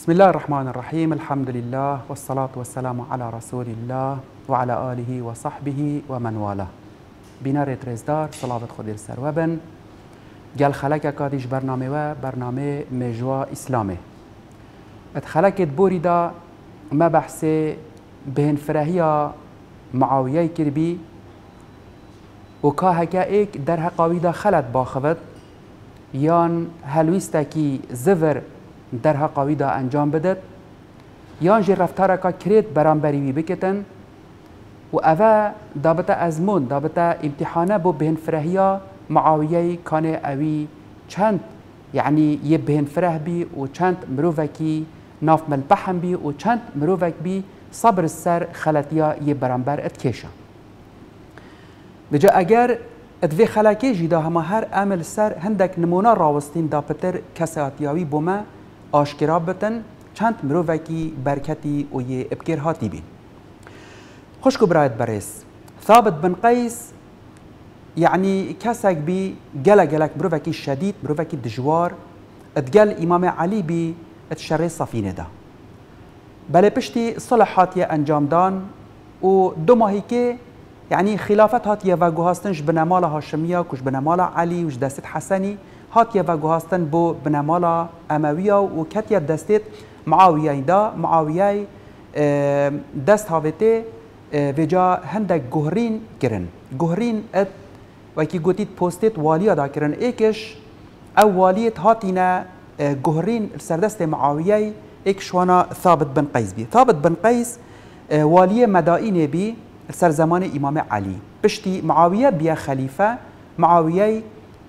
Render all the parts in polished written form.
بسم الله الرحمن الرحيم. الحمد لله والصلاة والسلام على رسول الله وعلى آله وصحبه ومن والاه. بینار ترزدار صلوات خودی سر و بن گل خلک کادیش برنامه و برنامه مجوا اسلامه. اتخلکت بوریدا ما بحث بهن فرهیا معاویه کربی و که هکا ایک در حقاویدا خلط باخوت یان هلویستا کی زور در حقاویدا انجام بدد یان جی رفتارا که کرید برانبریوی بکتن و اوه دابطه ازمون دابطه امتحانه بو بهن فرهیا معاویه کانه اوی چند یعنی یه بهن فره بی و چند مروفکی ناف ملبحم بی و چند مروفک بی صبر السر خلطیا یه برانبر اتکیشا بجا اگر ادوی خلاکی جیدا همه هر عمل سر هندک نمونه راوستین دا پتر کساتیاوی بومه آشکرا بتن چند مروفکی برکتی و یه ابکر هاتی بین. خوشکو برایت برس ثابت بن قیس يعني كسك بي جلك مروفكي شديد مروفكي دجوار اتقال إمام علي بي اتشري صفينة دا بل بشتي صلحات يا أنجام دان و دو ماهيكي يعني خلافات هات يا فاقوهاستنش بنمالا هاشمية كوش بنمالا علي وش دست حسني هات يا فاقوهاستن بو بنمالا أموية وكاتيا دستت معاوية دا معاوية دست هاوتي وجا هندك جهرين كرن جهرين ات وکی گوتید پوستت والیا دا کرن ایکش او والیت هاتینا جهرین سردست معاویه ایک شوانا ثابت بن قیس بی ثابت بن قیس والی مدائن بی سر زمان امام علی بشتی معاویه بیا خلیفه معاویه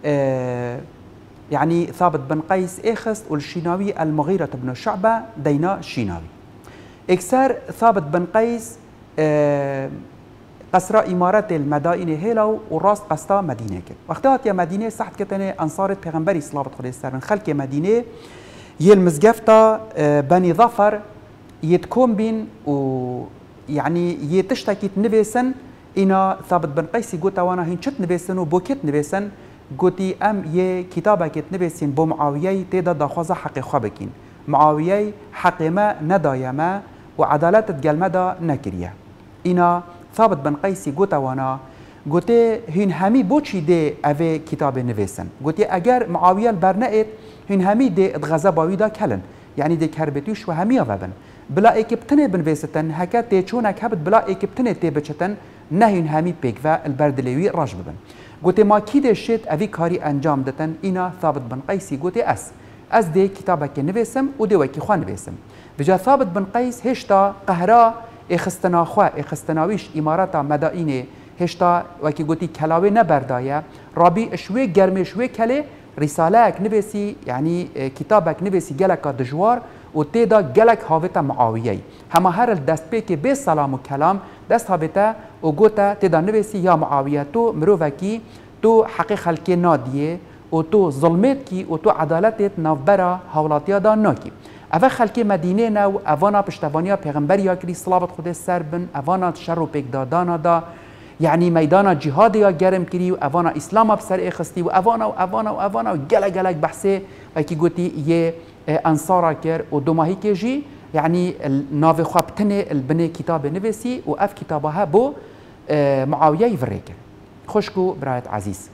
يعني ثابت بن قيس اخست والشيناوي المغيرة بن شعبة دينا شيناوي اكسر ثابت بن قيس قصر إمارات المدائن هيلو وراست قصتا مدينة كده وقتها يا مدينة صحت كتنة أنصار پیغمبري صلوات خدي السر خلق مدينة يلمزجفتا بني ظفر يتكون بين و يعني يتشتكي نبيسن إنا ثابت بن قيس قوتا وانا هين شت نبيسن وبوكت نبيسن قوتي أم يه كتابك نبيسن بو معاوية تيدا داخوزا حق خوابكين معاوية حق ما ندايا ما وعدالات تقلمدا نكريا إنا ثابت بن قيس قوتا وانا قوتي هين همي بوچي دي اوه كتاب نويسن قوتي اگر معاوية البرنائت هين همي دي اتغزباوي دا كلن يعني دي كربتوش وهمي وابن بلا ايكبتنه بنويستن هكا تي چونك هبت بلا ايكبتنه تي بچتن نهين همي بيكوا البردلوي راج ببن قوتي ما كي دي شت اوه كاري انجام دتن انا ثابت بن قيس قوتي اس دي كتابك نويسم ودي وكي خواه نويسم بجا ثابت بن قيس هشتا قهرا اخستناویش امارات مدائنه هشتا وکی گوتی کلاوی نبردایه رابی شوی گرمی شوی کلی رسالهک نویسی یعنی کتابک نویسی گلک دجوار و تیدا گلک هاوتا معاویه همه هر دست پی که به سلام و کلام دست هاوتا و گوتا تیدا نویسی یا معاویه تو مروفکی تو حق خلقی نادیه و تو ظلمت کی و تو عدالتت نوبرا حولاتیا دا ناکی اوه خلکی مدینه نو اوانا پشتوانیا پیغمبریا کری صلوات خود سر بن اوانا شر و پیک دادانا دا یعنی میدانا جهاد یا گرم کری و اوانا اسلام بسر اخستی و اوانا و گلک بحثه و کی گوتی یه انصارا کر و دو ماهی که جی یعنی ناو خوابتنه البنه کتاب نویسی و اف کتابها بو معاویه وره کر خوشکو برایت عزیز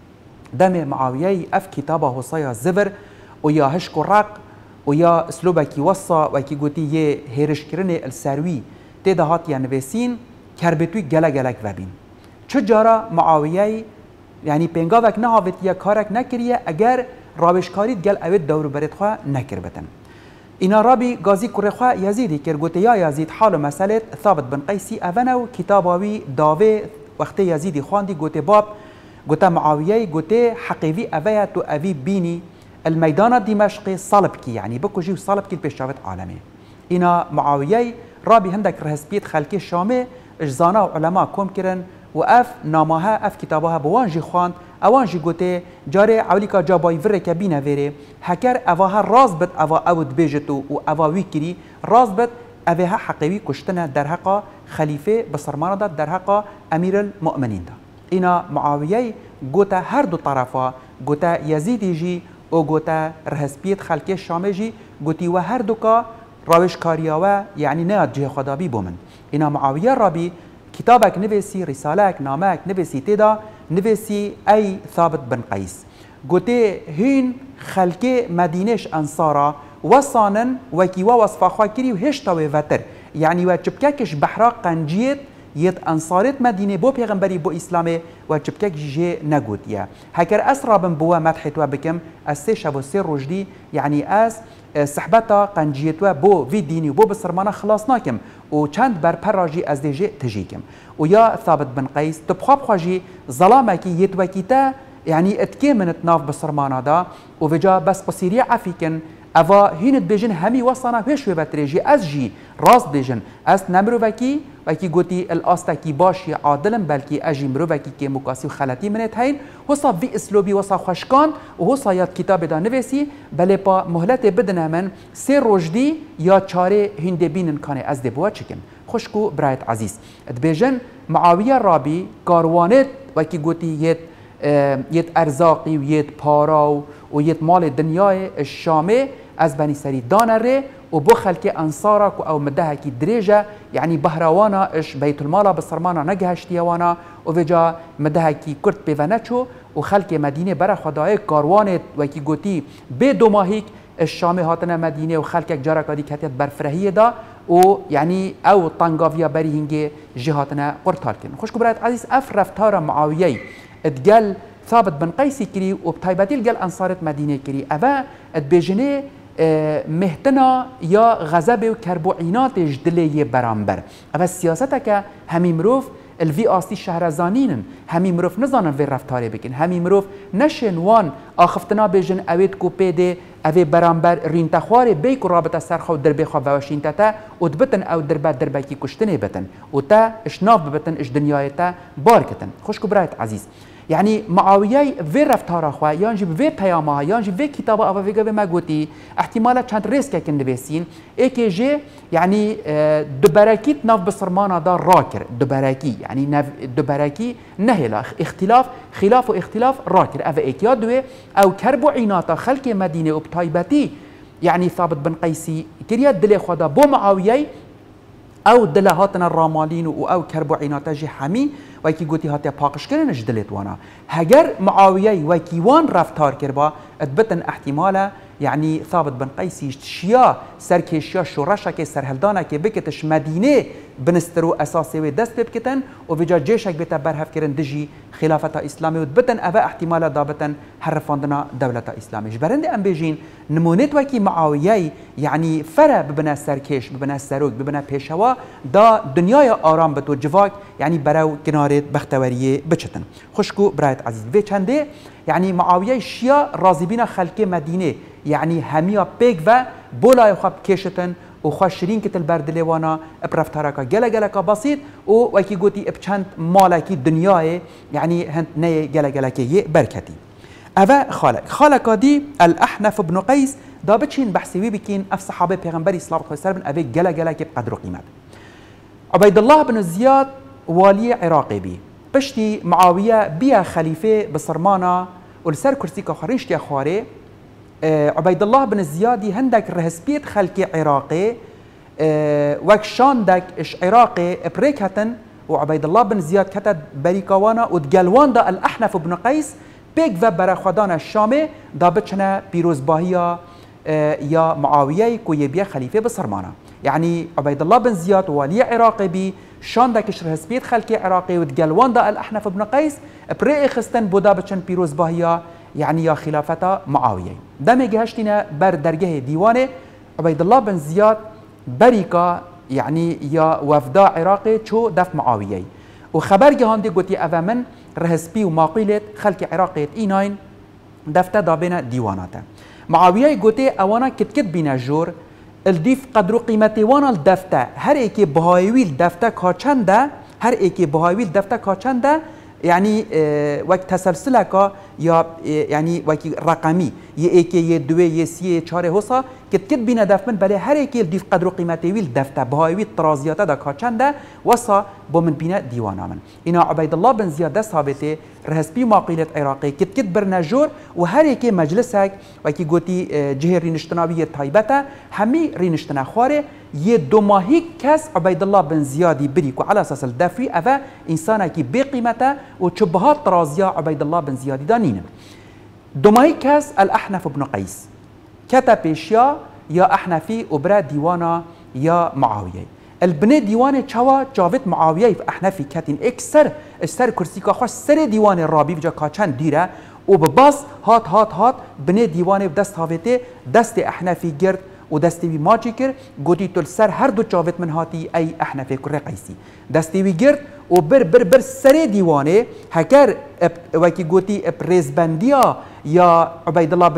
دم معاویه اف کتابه حصایا زبر و یا هشکو رق ويا اسلوبك يوصى وكي قوتي يه هيرش كرني السروي تيدا هات يعني بسين كربتوي جلك وبين چجارا معاوية يعني بينغاوك نهاوت يا كارك نكريه اگر راوشكاريت گل اويد دور بريت خوا نكربتن انا رابي غازي كورخوا يزيد كر قوتي يا يزيد حال مسألة ثابت بن قيسي افنو كتاباوي داوي وقت يزيد خواندي قوتي باب قوتا معاوية قوتي حقيوي افيا تو افي بيني الميدان دمشق صلبكي يعني بكو جيو صلبكي البيشافت عالمي إنا معاوية رابي هندك رهسبيت خلقي الشامي اجزانا وعلماء كوم كرن وأف نامها أف كتابها بوانجي خواند أوانجي قوتي جاري عوليكا جاباي فريكا بينا فيري هكر أفاها رازبت أفا أود بيجتو وأفا ويكري رازبت أفاها حقيوي كشتنا درهقا خليفة بصرمانة دا درهقا أمير المؤمنين دا إنا معاوية قوتا هر دو طرفا قوتا يزيد يجي او گوتا رهسپیت خلکی شامجی قوتي وهر دوكا راوش كارياوه يعني نياد جه خدابي بومن إنا معاوية رابي كتابك نفسي رسالك نامك نفسي تدا نفسي أي ثابت بن قيس قوتي هين خلقي مدينش أنصارا وصانن وكيوا وصفا خاكري وهشتا وفتر يعني وچبككش بحرا قنجيت يت أنصارت مدينة بو پیغمبري بو إسلامي وچبكك جي نقوديا هكر أسرا بن بوا مدحت وبكم السي شبو سي رجدي يعني أس صحبتا قنجيتوا بو في ديني وبو بسرمانا خلاصناكم و چند بر پراجي از ديجي تجيكم ويا ثابت بن قيس تبخاب خواجي ظلامكي يتوكيتا يعني اتكي من تناف بسرمانا دا وفجا بس بصيرية عفيكن أفا هينت بيجن همي وصانا فيش وبتريجي أز جي راس بيجن أز نمرو وكي قوتي الأستاكي باشي عادلن بلكي أجي مرو وكي كي مقاسي وخلاتي منت هين وصا في اسلوبي وصا خشكان وصا ياد كتاب دا نويسي بلي با مهلت بدنا من سي روجدي يا چاري هنده بينن كاني أز دي بوا چكن خوشكو برايت عزيز اتبيجن معاوية رابي كاروانت وكي قوتي يت ارزاقي ويت پارا ويت مال الدنيا الشامي از بني سري دانره وبو خلكي انصارك او مدهكي دريجه يعني بهروانا اش بيت المال بصرمانا نجهشتيوانا وفجا مدهكي كرت بيفنچو وخلكي مدينه برا خداي كاروانت وكي گوتي بدو ماهيك الشامي هاتنا مدينه وخلكك جارك دي كتت برفرهيه دا ويعني او طنقافيا بري هنجي جهاتنا قرطالكن خوش كبرات عزيز اف رفتار معاويه اتقال ثابت بن قيس كري وبتايباتي القال انصارت مدينه كري افا اتبيجني مهتنا يا غزب وكربو عينات جدلي برامبر افا سياستك همي مروف الفي آستی شهرزانینن همی مروف نزانن وی رفتاری بکن همی مروف نشن وان آخفتنا بیجن اوید کو پیده اوی برانبر رینتخوار بیک و رابطه سرخو دربی خواه وشین تا و دبتن او دربه کی کشتنه بتن و تا اشناف ببتن اش دنیای تا بار کتن خوشکو برایت عزیز يعني معاوية في رفتار خوا يانجي في بيامها يانجي في كتابة أو في جواب ما قلتي احتمالا كانت ريسك كن دبسين إيكيجي يعني دبراكي ناف بصرمانة دار راكر دبراكي يعني دبراكي نهلا اختلاف خلاف واختلاف راكر أفا إيكيادوي أو كربو عيناتا خلق مدينة وبتايبتي يعني ثابت بن قيسي كريات دلي خدا بو معاوية او دلهاتنا الرامالين او كربو عيناتا جي حمي وكي قوتي هاتي باقش كرن جدلت وانا هجر معاوية وكي وان رفتار كربا اتبتن احتمالا يعني ثابت بن قيسي شيا سركيشيا شورشا كي سرهلدانا كي بكتش مدينة بنسترو اساسي ودست بكتن وفجا جيشك بيتا برهف كرن دجي خلافة اسلامي وتبتن ابا احتمالا دابتن حرفاندنا دولة اسلامي جبرند ام بيجين نمونت وكي معاوية يعني فرا ببنا سركيش ببنا سروك ببنا بيشوا دا دنيا آرام بتو جواك يعني براو كنارت بختوريه بچتن خوشكو برايت عزيز في چنده يعني معاوية شيا رازبين خلق مدينة يعني هميا بيك و بولا يخاب كيشتن وخوشرين كتل بردلي وانا برفتاركا جلجلكا بسيط وكي قوتي بچند مالكي دنياي يعني هند ني جلجلكي بركتي أفا خالق دي الأحنف بن قيس دا بتشين بحثي بكين اف صحابه پیغمبر اسلام خو سر بن ابي جلجلكي بقدر قيمت عبيد الله بن زياد والي عراقي بي بشتي معاوية بيا خليفة بصرمانة والسر كرسي كخريش تي خواري عبيد الله بن زياد هندك رهسبيت خلقي عراقي وكشان دك اش عراقي بريكهتن وعبيد الله بن زياد كتد بريكوانا ودقلوان دا الأحنف بن قيس بيك وبرا خدان الشامي دا بچنا بيروز باهيا يا معاوية كو يبيا خليفة بصرمانة يعني عبيد الله بن زياد والي عراقي بي شان داك رهسبيت خلقي عراقي ودقلوان دا الأحنف بن قيس بري خستن بودا بچن بيروز باهيا يعني يا خلافة معاوية دمي جهشتنا بر درجه ديوانه عبيد الله بن زياد بريكا يعني يا وفدا عراقي شو دف معاوية وخبر جهان دي قلتي أفامن رهسبي وماقيلت خلق عراقي إيناين دفتا دابنا ديواناته معاوية قلتي أوانا كتكت بينا جور الديف قدر قيمتي وانا الدفتا هر ايكي بهايويل دفتا كاچنده هر ايكي بهايويل دفتا كاچنده يعني وقت تسلسلك يا يعني وقت رقمي يه ايكي يه دوه يه سيه چاره هوسا کت بینه دف من بله هر یکی دیف قدر و قیمتی ویل دفته بهایوی ترازیاته دا که چنده وصا با من بینه دیوانا من اینا عبید الله بن زیاد دست ثابته رهسبی ماقیلت عراقی کت برنجور و هر یکی مجلسک و کی گوتی جهه رینشتناوی تایبته همی رینشتنا خواره یه دو ماهی کس عبید الله بن زیادی بری که علی اساس الدفری اوه انسانه کی بی قیمته و چبهات ترازیا عبید الله بن زیادی دانینن دو ماهی کس الاحنف بن قیس کتا پیشیا یا احنفی ابرا دیوانا یا معاویه البنه دیوان چوا جاوید معاویه احنفی کتین اکثر سر کرسی که خوش سر دیوان رابی بجا کاچن دیره و بباس هات بنه دیوان دست هاویته دست احنفی گرد و دستی وی ماچی کرد گوتی تل سر هر دو جاوید من هاتی ای احنفی کره قیسی دستی وی گرد و بر سر دیوانه هکر وکی گوتی پریزبندیا یا عبید الله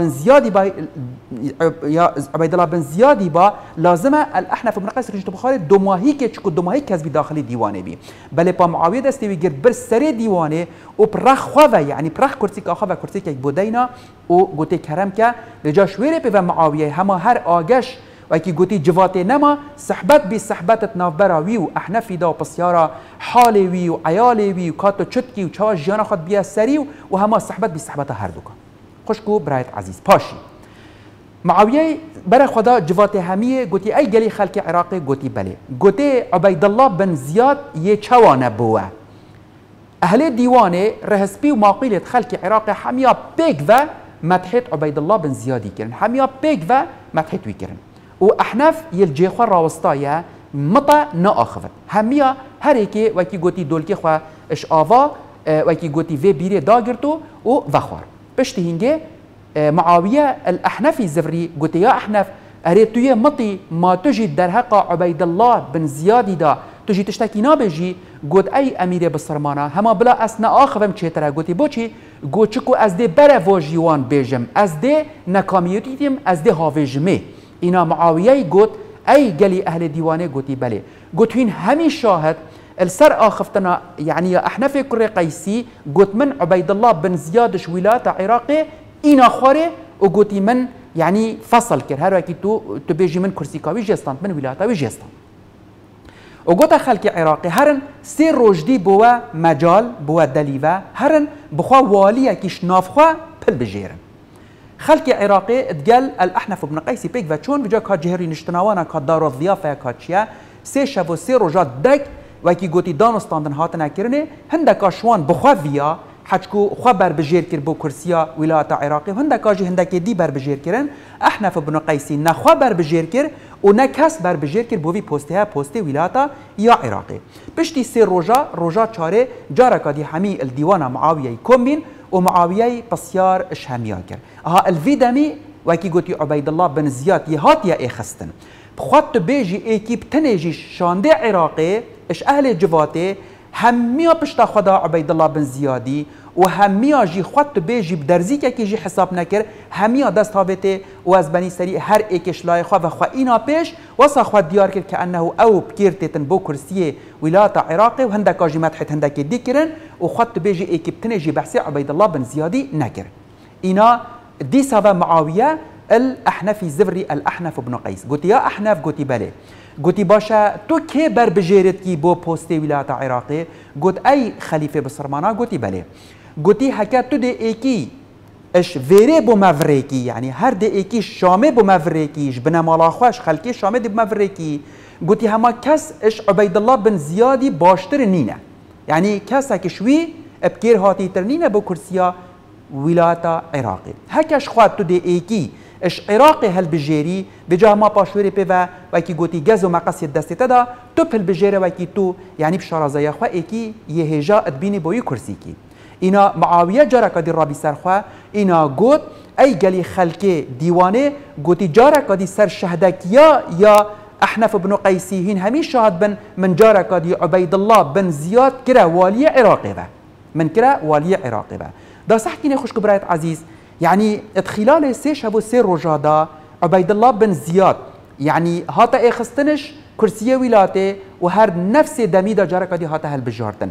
بن زیادی با لازمه الاحنف بن قیس رجل بخاری دو ماهی که چکو دو ماهی کس بی داخلی دیوانه بی بله پا معاویه دستی وی گرد بر سر دیوانه و پرخ خواه یعنی پرخ کرسی که خواه کرسی که بودینا و گوتی کرم که لجا شویره پی و معاویه همه هر آگش و کی گوتی جواته نما صحبت بی صحبت نافبرا وی و احنفی دا و پسیارا حال وی و عیال وی و کاتو چتکی و چوا جیانا خود بیا سری و همه صحبت بی صحبت هر دوکا خوشکو برایت عزیز پاشی معاویه برای خدا جواته همیه گوتی ای گلی خلق عراقی گوتی بله گوتی عبید الله بن زیاد یه چوا نبوه اهل دیوانه رهسبی و ماقیلت خلق عراقی همیا پیگ و مدحت عبید الله بن زیادی کرن همیا پیگ و مدحت وی کرن و احناف یل خو راوستایا مطا ناخفت همیا هر یکی وکی گوتی دولکی خو اش آوا وکی گوتی وی بیره داگرتو و وخوار پشتی هنگه معاویه الاحنفی زفری گوتی یا احنف اری توی مطی ما تجی در حق عبید الله بن زیادی دا تجی تشتکی نابجی گوت ای امیر بسرمانا هما بلا اسنا آخفم چیتره گوتی بوچی گوت چکو از ده بره واجیوان بیجم از ده نکامیتیم از ده هاویجمه اینا معاویه گوت ای گلی اهل دیوانه گوتی بله گوت هین همی شاهد السر آخفتنا يعني يا احنف كري قيسي قلت من عبيد الله بن زيادش ولاية عراقي إنا خوري وقلت من يعني فصل كر هر وقت تو بيجي من كرسي كاوي جيستان من ولاية وجيستان وقلت خلق عراقي هرن سير روجدي بوا مجال بوا دليفة هرن بخوا والية كيش نافخوا بل بجيرن خلق عراقي اتقال الأحنف بن قيسي بيك وچون بجا كاجهري نشتناوانا كدار الضيافة كاتشيا سي شبو سي روجات دك وکی گوتی دانستاندن هاتن کرنه هندکا شوان بخواه حجکو خواه بر بجیر کر بو کرسیا ولایت عراقی هندکا جی هندکی دی بر بجیر کرن احنف بن قیسی نخواه بر بجیر کر و نکس بر بجیر کر بوی پوسته ولایت یا عراقی پشتی سی روژا چاره جارکا دی همی الدیوان معاویه کمین و معاویه پسیار اشهمیا کر اها الویدمی وکی گوتی عبید الله بن زیاد یهات یا اخستن بخواد تو بیجی ایکیب تنیجی شانده عراقی اش اهل جواته همیا پشتا خدا عبید الله بن زیادی و همیا جی خود تو بیجی بدرزی که جی حساب نکر همیا دست هاوته و از بنی سری هر ایکش لای خواه و خواه اینا پیش واسا خود دیار کرد که انه او بکیرتتن بو کرسی ولایت عراقی و هندکا جی مدحت هندکی دی کرن و خود تو بیجی ایکیب تنیجی بحثی عبید الله بن زیادی نکر اینا دی سوا معاویه الاحنفي زفري الاحنف بن قيس قلت يا احنف قلت بله قلت باشا تو كي بر بجيرت كي بو بوستي ولاية عراقي قلت اي خليفه بسرمانا قلت بله قلت هكا تو دي ايكي اش فيري بو مافريكي يعني هر دي ايكي شامي بو مافريكي جبنا مالاخواش خلقي شامي دي مافريكي قلت هما كاس اش عبيد الله بن زيادي باشتر نينا يعني كاسك شوي ابكير هاتي ترنينا بو كرسيا ولاية عراقي هكاش خوات تو دي ايكي اش عراقي هل بجيري بجاه ما باشوري بيفا وكي قوتي جزو مقاس الدستي تدا تو هل بجيري وكي تو يعني بشارة زي اخوا ايكي يهجا ادبيني بوي كرسيكي اينا معاوية جاركا دي رابي سرخوا اينا قوت اي قلي خلقي ديواني قوتي جاركا دي سر شهدك يا احنف بن قيسي هين همي شاهد بن من جاركا دي عبيد الله بن زياد كرا والي عراقي با من كرا والي عراقي با دا صحكيني خوش كبرايت عزيز يعني خلال سي شبو سي روجادا عبيد الله بن زياد يعني هاتا اخستنش كرسيه ولاته وهر نفس دميدا جاركا دي هاتا هل بجارتن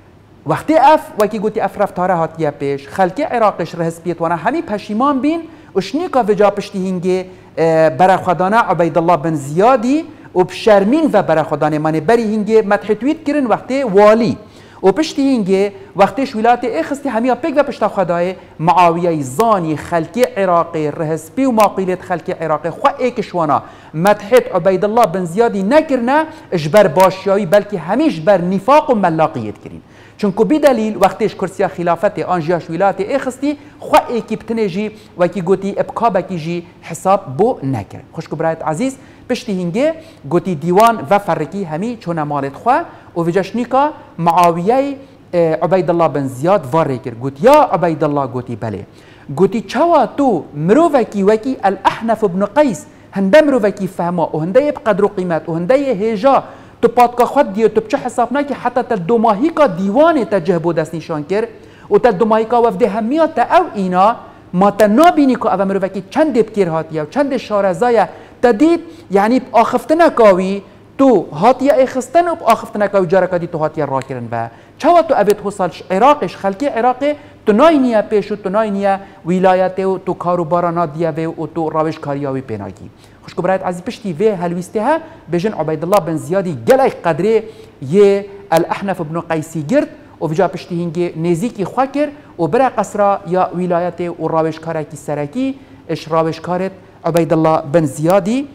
وقتی وکی گوتی رفتاره هاتیه پیش خلقی عراقش رهس بیت وانا همی پشیمان بین و شنیکا وجا پشتی هنگه برای خدانه عبید الله بن زیادی و بشرمین و برای خدانه منه بری هنگه متحتویت کرن وقتی والی و پشتی هنگه وقتش ولایت اخستی همیا پیک و پشتا خدای معاویه زانی خلکی عراقی رهسپی و ماقیلت خلکی عراقی خو ایکشوانا مدحت عبید الله بن زیادی نکرنه اجبر باشیایی بلکه همیش بر نفاق و ملاقیت کرین چونکو بدلیل وقتش کرسیا خلافت آنجاش ولایت اخستی خو ایکی بتنجی و کی گوتی ابقا کی جی حساب بو نکر خوشکو برایت عزیز پشتی هنگه گوتی دیوان و فرقی همی چون مالت خو و وجشنیکا معاویه عبید الله بن زیاد واره کرد گوت یا عبید الله گوتی بله گوتی چوا تو مروفکی وکی الاحنف بن قیس هنده مروفکی فهما و هنده بقدر و قیمت و هنده هیجا تو پادکا خود دیو تو بچه حساب نکی حتی تل دو ماهی کا دیوان تا جهبو دست نشان کرد و تل دو ماهی کا وفده همیات تا او اینا ما تا نابینی که او مروفکی چند بکیر هاتیه و چند شارزایه تدید یعنی آخفتنه کاوی تو هاتیه اخستن و آخفتنه کاوی جارکادی تو هاتیه را کرن و چوا تو ابد حصل عراقش خلکی عراقی تو ناینیه پیشو تو ناینیه ولایت و تو کاروبارا دیه و تو راوش کاریاوی پیناگی خوشکو برایت عزیز پشتی وی هلویسته ها بجن عبید الله بن زیادی گلای قدره یه الاحنف بن قیسی گرد و وجا پشتی هنگه نزیکی خواه کرد و برای قصرا یا ولایت و راوش کارکی سرکی اش راوش کارت عبید الله بن زیادی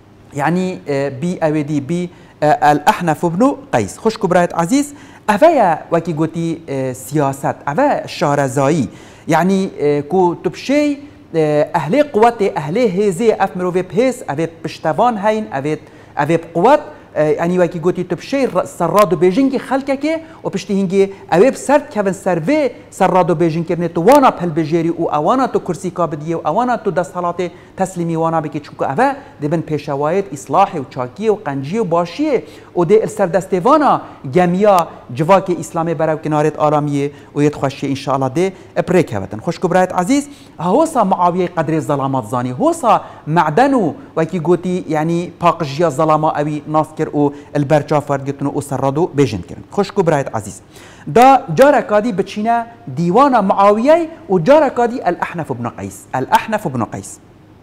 يعني بي أودي بي الأحنف بن قيس خوشكو برايت عزيز أفايا وكي قوتي سياسات أفا شارزائي يعني كو تبشي أهلي قوتي أهلي هزي أفمرو في بهيس أفي بشتوان هين أفي بقوات يعني وكي قوتي تبشي سرادو بيجينكي خلقكي وبشتي هنجي أوي بسرد كفن سروي سرادو بيجينكي بنتو وانا بهل بجيري و أوانا تو كرسي كابدية و أوانا تو دستالات تسليمي وانا بكي چونكو أفا دبن پیشوايت إصلاحي و چاكي و قنجي و باشي و دي السردستوانا جميع جواكي إسلامي براو كنارت آرامية و يتخوشي إن شاء الله دي بريك هوتن خوشكو برايت عزيز هوصا معاوية قدر الظلامات زاني هوصا معدنو وكي قوتي يعني باقجيا الظلامة أوي ناس و البرجا فرد و سرادو بيجن كرن خوشكو برايت عزيز دا جاركادي بتشينا ديوانا معاوية و جاركادي الأحنف بن قيس الأحنف بن قيس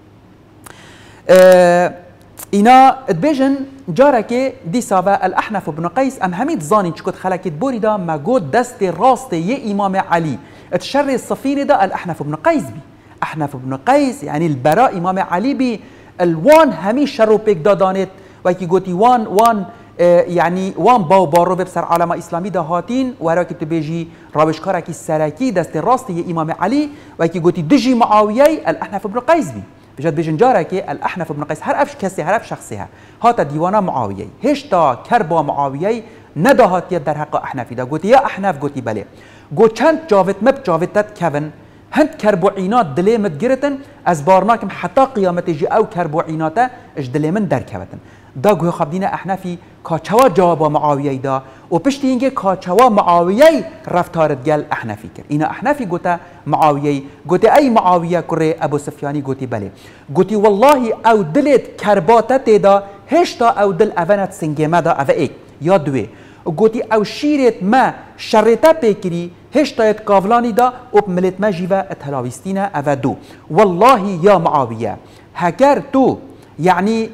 اینا بيجن جاركي دي سابا الأحنف بن قيس ام هميد زاني چكت خلقت بوري دا ما قود دست راست يه امام علي اتشر الصفير دا الأحنف بن قيس بي أحنف بن قيس يعني البراء امام علي بي الوان همي شرو بيك دادانت وكي قوتي وان يعني وان باو بارو بسر عالم اسلامي ده هاتين وراكي تبيجي راوشكاركي السراكي دست راستي امام علي وكي قوتي دجي معاويه الاحنف بن قيس بي بجد بيجن جاركي الاحنف بن قيس هر افش كسي هر افش شخصها هات ديوانا معاويه هشتا كربا معاويه ندهات يد در حق احنفي ده قوتي يا احنف قوتي بله قوت چند جاوت مب جاوتت كفن هند كربوعينات دليمت جرتن از بارناكم حتى قيامت جي او كربوعيناته اش دليمن در كوتن دا گوه خبدینا احنفی کاچوا جواب معاویه دا و پشتی اینکه کاچوا معاویه رفتارت گل احنفی کرد اینا احنفی گوته معاویه گوته ای معاویه کره ابو سفیانی گوتی بله گوتی والله او دلت کرباتت دا هشتا او دل اونت سنگمه دا او ایک یا دوی گوتی او شیرت ما شرطه پیکری هشتایت کافلانی دا و ملت ما جیوه اتهلاویستینه او دو والله یا معاویه هکر تو يعني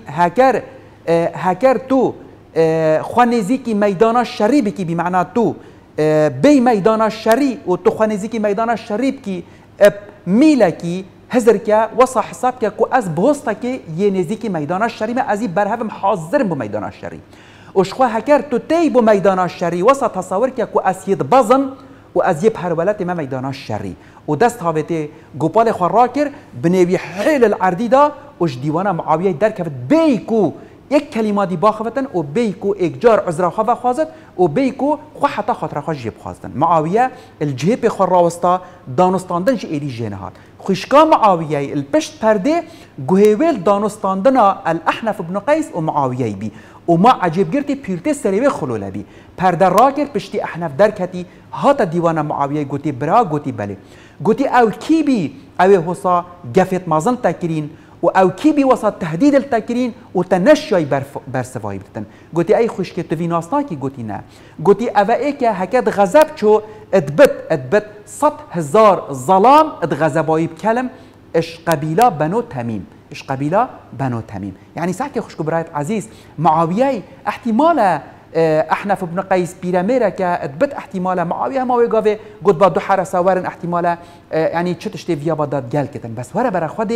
هكر تو خوانزيكي ميدان الشري بكي بمعنى تو بي ميدان الشري و تو خوانزيكي ميدان الشري بكي ميلكي هزركا وصا حسابك كو از بوستك ينزيكي ميدان الشري ما ازي برهفم حاضر بو ميدان الشري وشخوا هكر تو تي بو ميدان الشري وصا تصورك كو اسيد بزن و از يب هرولت ما ميدان الشري و دست هاوتي گوپال خراكر بنوي حيل العردي دا وش ديوانا معاوية دركفت بيكو یک کلمه دی باخوتن و بیکو اکجار عذر خواه خوازد و بیکو خو حتی خاطر خواه جیب خواستن معاویه الجیب خور راوستا دانستاندن جی ایری جنهات خوشکا معاویه الپشت پرده گوهویل دانستاندن الاحنف بن قیس و معاویه بی و ما عجیب گرتی پیرته سریوه خلوله بی پرده را کرد پشتی احنف درکتی هات دیوان معاویه گوتی برا گوتی بله گوتی او کی بی او حسا گفت مازن تکرین و او کی بی وسط تهدید التکرین و تنشای برسوایی بتن گوتی ای خوش که توی ناسنا کی گوتی نه گوتی اوه ای که هکت غضب چو ادبت 100,000 ظلام اد غضبایی بکلم اش قبیله بنو تمیم اش قبيله بنو تميم. يعني ساكي خوشكو برايت عزيز معاويه احتمال احنف بن قيس بيراميرا كتبت احتمال معاويه ما ويقافي قد با دو حرسه ورن احتمال يعني تشتشتي فيا بدات قال كتن بس ورا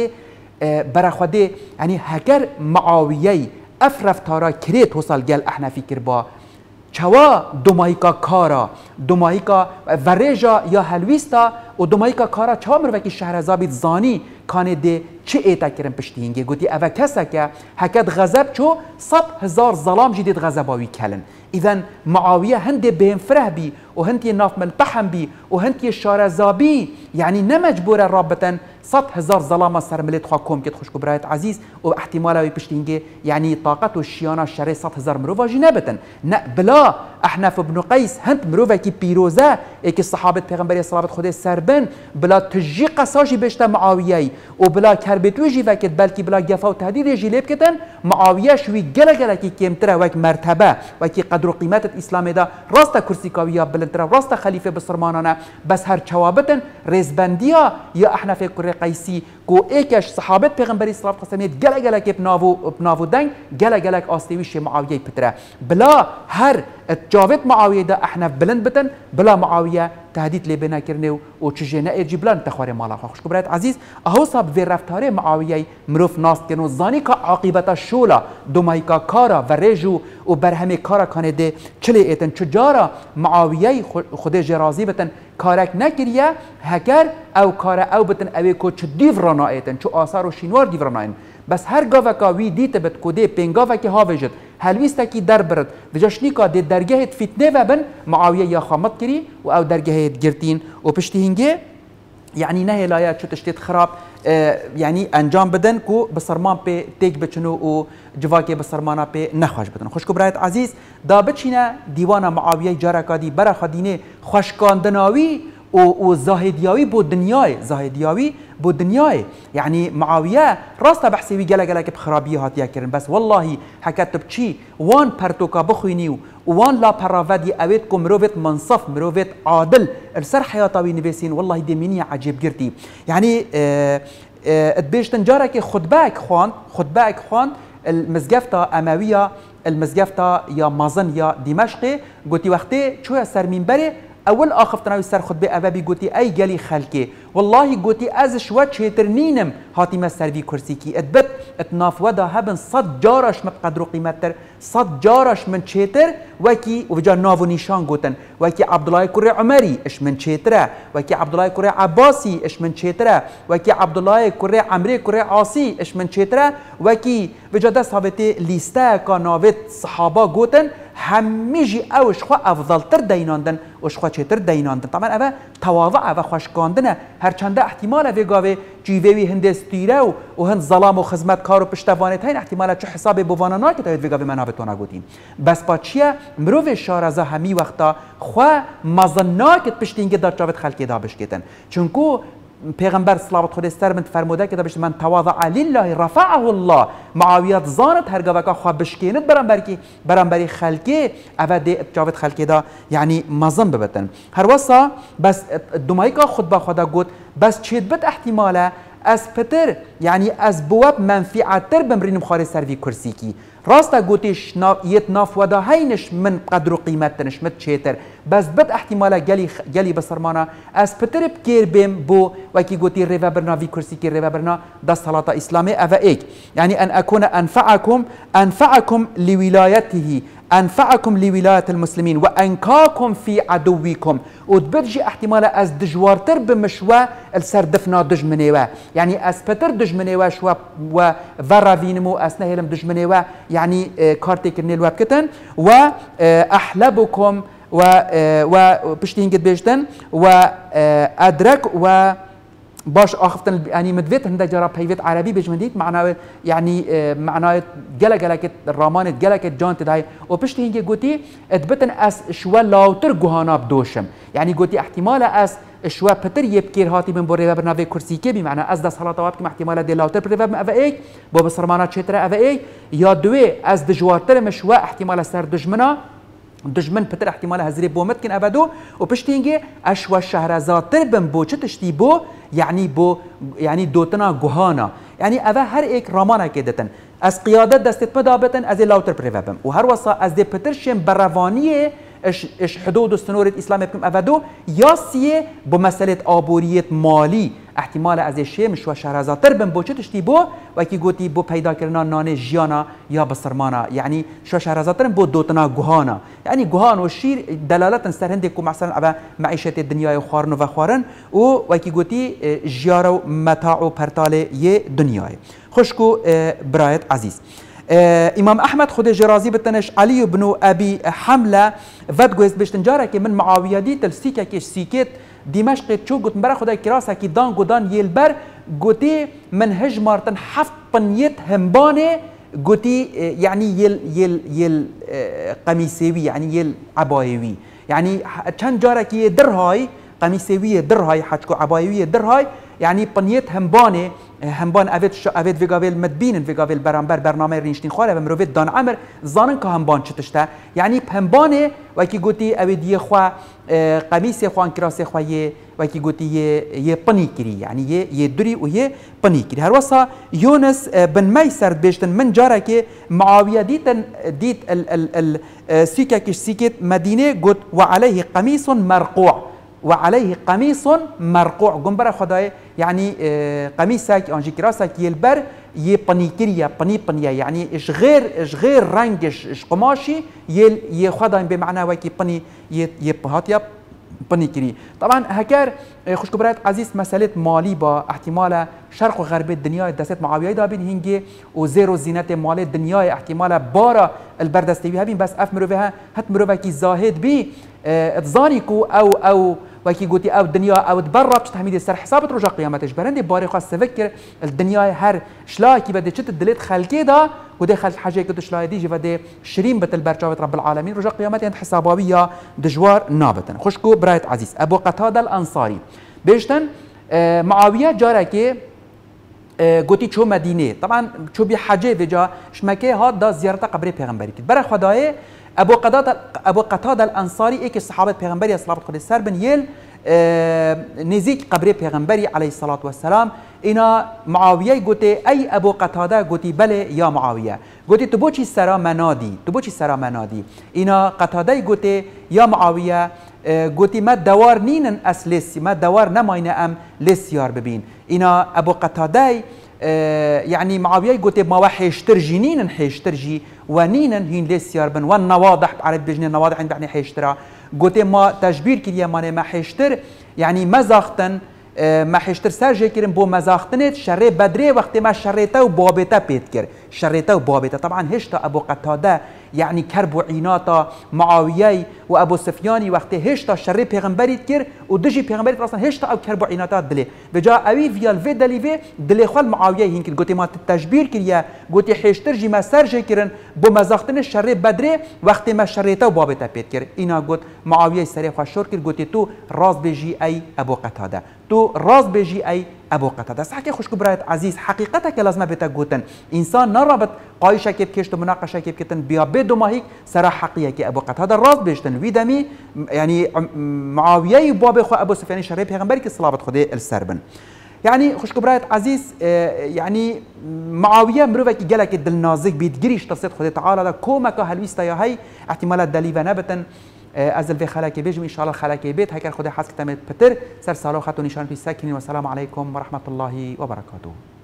برا خودي يعني هكر معاويه افرفتارا كريت وصل قال احنفي كربا چوا دومایکا کارا دومایکا ورژا یا هلویستا و دومایکا کارا چوا مروکی شهرزابی زانی کانه ده چه ایتا کرن پشتینگه گوتی اوه کسا که هکت غضب چو 100,000 ظلام جدید غضباوی کلن اذن معاویه هنده بهم فره بی و هنده ناف ملتحم بی و هنده شارزابی يعني نمجبور رابطا 100,000 ظلامة سر ملت خاكم كت خوشكو برايت عزيز واحتمالا بيشتينجي يعني طاقته الشيانة الشري 100,000 مروفا جنابتا بلا احنف بن قيس هنت مروفا كي بيروزا ايكي الصحابة پیغمبري صلوات خده سربن بلا تجي قصاشي بيشتا معاوية وبلا كربتوجي فكت بلكي بلا جفا وتهديد جيليب كتن معاوية شوي جلا كي كيمترا وك مرتبة وكي قدر قيمة الإسلام دا راستا كرسي كاوية بلنترا راستا خليفة بسرمانانا بس هر چوابتن رزبنديا يا احنف كري قيسي کو ایکش صحابت پیغمبری صلی الله علیه و آله گله که بناو دنگ گله آستیویش معاویه پتره بلا هر جاوت معاویه دا احنا بلند بتن بلا معاویه تهدید لی بنا کرنه و چجه نه ایجی بلند تخواره مالا خوش کبرایت عزیز اهو صاب وی رفتاره معاویه مروف ناست کنو زانی که عاقبت شولا دومایکا کارا و ریجو و برهمی کارا کانه ده چلی ایتن چجارا معاویه خود جرازی بتن کارک نکریه هکر او کار او بتن اوی کو چه دیو رانا ایتن چه آثار و شینوار دیو رانا این بس هر گاوکا وی دیت بت کده پنگاوه که هاویجد هلویستا کی در برد و جشنیکا دی درگهت فتنه و بن معاویه یا خامت کری و او درگهت گرتین و پشتی هنگه يعني نه لايات شو تشتيت خراب يعني انجام بدن كو بسرمان بي تيك بچنو و جواكي بسرمانا بي نخوش بدن خوش كبرايت عزيز دا بچينا ديوانا معاويه جاركا دي برا خدينه خوشكاندناوي و زاهدياوي بو دنياي زاهدياوي بو دنياي يعني معاويه راستا بحسي وي جلا بخرابيه هاتيا كرن بس والله حكت بچي وان پرتوكا بخوينيو وان لا براودي اويتكم مروفت منصف مروفت عادل السر حياتاوي نفسين والله دي مني عجيب قرتي يعني اتبيشتن جارك خطباك خوان المزقفتا امويه المزقفتا يا مازن يا دمشق قلتي وقتي شو سر منبري اول اخفتنا سر خطبه اوبي قلتي اي جالي خلكي والله قلتي از شوات شيترنينم هاتي ما سر في كرسيكي اتبت اتناف ودا هبن صد جارش مقدر قيمتر صد جارش من شيتر وكي وجا نافو نيشان قوتن وكي عبد الله كري عمري اش من شيتره وكي عبد الله كري عباسي اش من شيتره وكي عبد الله كري عمري كري عاصي اش من شيتره وكي وجا دست هاوتي ليستا كاناوت صحابه قوتن هميجي اوش خو افضل تر ديناندن وش خو چتر ديناندن طبعا اوه تواضع و خوشکاندنه هرچنده احتمال ویگاوی جیوی هندستیره و هند ظلام و خدمت کار و پشتوانت هین احتمال چه حساب بوانا ناکه تا ویگاوی منابتونا گوتین بس با چیه مروف شارزه همی وقتا خو مزناکت پشتینگه در جاوت خلقی دا بشکتن چونکو پیغمبر صلوات خود استرمنت فرموده که داشت من تواضع لله رفعه الله معاویت زانت هرگاه خو بشکینت برانبری خلقی اول جاوت خلقی دا یعنی مزن ببتن هر وسا بس دومایکا خود با خدا گفت بس چید بد احتماله از پتر یعنی از بواب منفعتر بمرین مخاری سروی کرسی کی راستا گوتیش یت ناف ودا هینش من قدر و قیمتنش مت چیتر بس بد احتمالا گلی بسرمانا از پتر بکیر بیم بو وکی گوتی ریوا برنا وی کرسی کی ریوا برنا دا صلاة اسلامی اوه ایک یعنی ان اکون انفعکم لولایته انفعكم لولاية المسلمين وانكاكم في عدوكم وتبرجي احتمال از دجوارتر بمشوا السر دفنا دجمنيوا يعني از بتر دجمنيوا شوا و فراوينمو اسنهلم دجمنيوا يعني كارتيك النيل وابكتن واحلبكم و بشتين قد بيشتن وادرك و باش آخفتن يعني مدفت هنده جرا بيفت عربي بجمديت معناه يعني معناه جلك الرامانت جلك جانت داي وبشت هنجي قوتي اتبتن اس شوا لاوتر جهانا بدوشم يعني قوتي احتمال اس شوا بتر يبكير هاتي من بوري برنامج كرسي كبي معناه از ده صلاة وقت احتمال دي لاوتر بريفا ما ايه باب سرمانات شترا افا ايه يا دوي از دجوارتر مشوا احتمال سر دجمنا دجمن بتر احتمال هزري بو متكن ابدو وبشتينجي اشوا شهرزاد تربن بو چه تشتي بو يعني بو يعني دوتنا جهانا يعني أبا هر إيك رامانا كدتن از قيادة دستت مدابتن از لاوتر بريفابم وهر وصا از دي بترشم برافانية اش حدود استنورة اسلام بكم افدو ياسيه بمسألة آبورية مالي احتمال از شمش و شهرزاتر بن بو چتشتي بو وكي قوتي بو پیدا کرنا نان جيانا يا بسرمانا يعني شو شهرزاتر بو دوتنا جهانا يعني جهان والشير دلالة سر هندكم مثلا على معيشة الدنيا وخارن وخارن وكي قوتي جيارو متاع برتالي ي دنيا خشكو برايت عزيز امام احمد خود جرازي بتنش علي بن ابي حمله ود گوز بشتنجاره که من معاویه دی تل سیکه کش سیکت دمشق چو گوت برا خدای کراسه کی دان گودان یلبر گوتی من هجمارتن حفت پنیت همبانه گوتی يعني يل قميصيوي يعني يل عبايوي يعني چند جاره کی درهای قميصيوي درهای حچکو عبايوي درهای يعني پنیت همبانه همبان اوید ویگاویل مدبین ویگاویل برنامه رینشتین خواره و مروید دان عمر زانن که همبان چتشته یعنی همبانه و کی گوتی اوید یه خوا قمیص خوان کراس خواه و کی گوتی یه پنی کری یعنی یه دوری و یه پنی کری هر وصا یونس بن میسر بیشتن من جاره که معاویه دیت سیکه کش سیکت مدینه گوت و علیه قمیص مرقوع وعليه قميص مرقوع جنبر خداي يعني قميصك انجي كراسك يلبر يبنيكريا بنيا يعني ايش غير رنج ايش قماشي يخداي بمعنى وكي بني يبهاتيا بنيكري طبعا هكار خوش كبرات عزيز مسألة مالي با احتمال شرق وغرب الدنيا دست معاوية دابين هنجي وزيرو زينة مال الدنيا احتمال بارا البردستوي هبين بس افمرو بها هتمرو بكي زاهد بي تزانيكو او وكي قلتي او الدنيا او تبرب تحميد السر حساب رجع قيامتش برندي باري خاص تفكر الدنيا هر شلا كي بدي شت الدليت خلكي دا ودي خلك حاجه كنت شلا دي بدي شرين بتل برجاوه رب العالمين رجع قيامتي حساباويه دجوار نابتن خشكو برايت عزيز ابو قتاده الانصاري بيشتن معاويه جاركي قلتي شو مدينه طبعا شو بحاجه بجا شمكي هاد دا زياره قبر پیغمبري برا خداي ابو قتاده الانصاري ايك الصحابه پیغمبري صلوات الله سر بن يل نزيك قبر پیغمبري عليه الصلاه والسلام انا معاويه قلتي اي ابو قتاده قلتي بله يا معاويه قلتي تبوشي سرا منادي انا قتاده قلتي يا معاويه قلتي ما دوار نين اسلس ما دوار نماين ام لسيار ببين انا ابو قتاده يعني معاويه قلت ما وحيشتر جنين حيشترجي ونينا هين لسيار بن والنواضح عرب بجنين النواضح عند بعني حيشترا قلت ما تجبير كريا ماني ما حيشتر يعني مزاختن ما حيشتر سرجي كرم بو مزاختنت شري بدري وقت ما شريته وبابته بيتكر شريته وبابته طبعا هشتا ابو قتاده يعني كرب عيناتا معاويه وابو سفياني وقت هشتا شري پیغمبري كر ودجي پیغمبري اصلا هشتا او كرب عيناتا دلي بجا اوي فيال في دلي دلي خال معاويه هينك قلت ما تجبير كريا قلت حيشتر جي ما سرجي كرن بو مزاختن شري بدري وقت ما شريته وبابته بيتكر انا قلت معاويه سري خشور كر قلت تو راس بيجي اي ابو قتاده تو راس بيجي اي ابو قتاده صح خوش كبرات عزيز حقيقتك لازم بتقوتن انسان نربط قايشه كيف كشت مناقشه كيف كتن بيا بدو ما هيك سرا حقيقه كي ابو قتاده الراس بيشتن ويدمي يعني معاويه باب اخو ابو سفيان شري پیغمبر كي صلوات خدي السربن يعني خوش كبرات عزيز يعني معاويه مروك جلك دل نازك بيتجريش تصيد خدي تعالى كومك هلويستا يا هي احتمالات دليفه نبتن ازل في خلاكي بيجم ان شاء الله خلاكي بيت هيك خدي حاسك تمت بتر سر سالو خاتو نشان في ساكنين والسلام عليكم ورحمه الله وبركاته.